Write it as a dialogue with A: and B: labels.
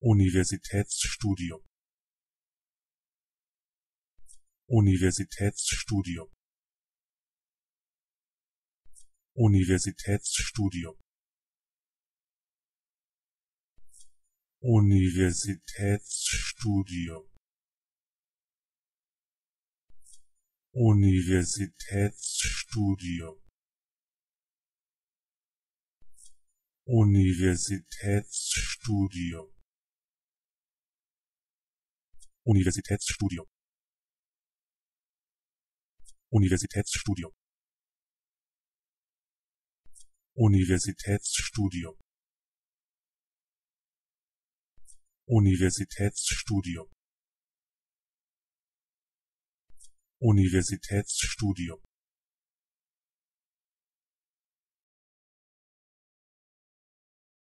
A: Universitätsstudium, Universitätsstudium, Universitätsstudium, Universitätsstudium, Universitätsstudium, Universitätsstudium, Universitätsstudium, Universitätsstudium, Universitätsstudium, Universitätsstudium, Universitätsstudium,